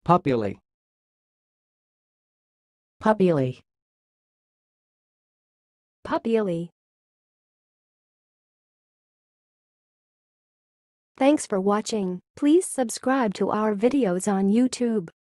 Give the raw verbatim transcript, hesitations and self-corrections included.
puppy-ly, puppy-ly, puppy-ly. Thanks for watching. Please subscribe to our videos on YouTube.